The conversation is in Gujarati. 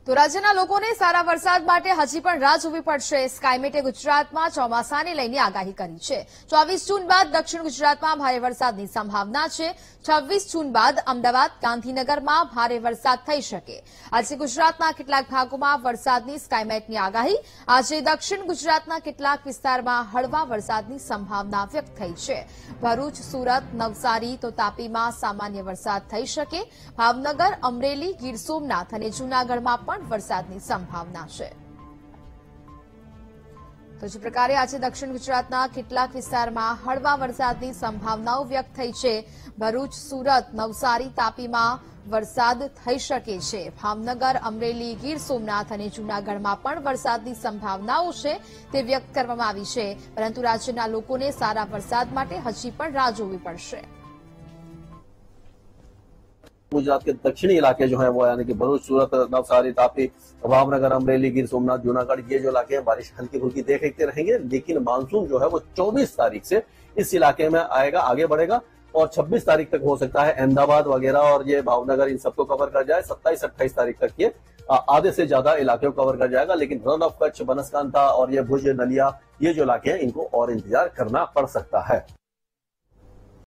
તો રાજ્યના લોકોને સારા વરસાદ માટે હજી પણ રાહ જોવી પડશે. સ્કાયમેટે ગુજરાતમાં ચોમાસાને લઈને આગાહી કરી છે. 24 જૂન બાદ દક્ષિણ ગુજરાતમાં ભારે વરસાદની સંભાવના છે. 26 જૂન બાદ અમદાવાદ, ગાંધીનગરમાં ભારે વરસાદ થઈ શકે. આજે ગુજરાતના કેટલાક ભાગોમાં વરસાદની સ્કાયમેટની આગાહી. આજે દક્ષિણ ગુજરાતના કેટલાક વિસ્તારમાં હળવા વરસાદની સંભાવના વ્યક્ત થઈ છે. ભરૂચ, સુરત, નવસારી તો તાપીમાં સામાન્ય વરસાદ થઈ શકે. ભાવનગર, અમરેલી, ગીર સોમનાથ અને જૂનાગઢમાં પણ વરસાદની સંભાવના છે. તો જે પ્રકારે આજે દક્ષિણ ગુજરાતના કેટલાક વિસ્તારમાં હળવા વરસાદની સંભાવનાઓ વ્યક્ત થઈ છે. ભરૂચ, સુરત, નવસારી, તાપીમાં વરસાદ થઈ શકે છે. ભાવનગર, અમરેલી, ગીર સોમનાથ અને જૂનાગઢમાં પણ વરસાદની સંભાવનાઓ છે તે વ્યક્ત કરવામાં આવી છે. પરંતુ રાજ્યના લોકોને સારા વરસાદ માટે હજી પણ રાહ જોવી પડશે. गुजरात के दक्षिणी इलाके जो है वो यानी कि भरूच, सूरत, नवसारी, तापी, भावनगर, अमरेली, गिर सोमनाथ, जूनागढ़, ये जो इलाके हैं बारिश हल्की फुल्की देखते रहेंगे। लेकिन मानसून जो है वो 24 तारीख से इस इलाके में आएगा, आगे बढ़ेगा और 26 तारीख तक हो सकता है अहमदाबाद वगैरह और ये भावनगर इन सबको कवर कर जाए। 27-28 तारीख तक ये आधे से ज्यादा इलाके को कवर कर जाएगा। लेकिन रन ऑफ कच्छ, बनसकांठा और ये भुज, नलिया, ये जो इलाके हैं इनको और इंतजार करना पड़ सकता है।